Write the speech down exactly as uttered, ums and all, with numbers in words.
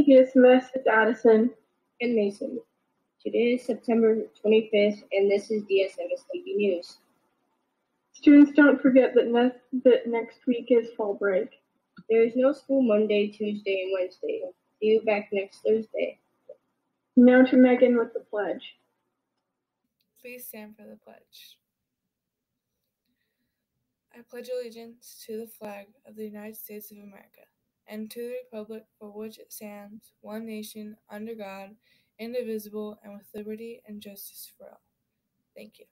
D S M S, it's Addison. And Mason. Today is September twenty-fifth, and this is D S M S T V News. Students, don't forget that, ne- that next week is fall break. There is no school Monday, Tuesday, and Wednesday. See you back next Thursday. Now to Megan with the pledge. Please stand for the pledge. I pledge allegiance to the flag of the United States of America and to the republic for which it stands, one nation, under God, indivisible, and with liberty and justice for all. Thank you.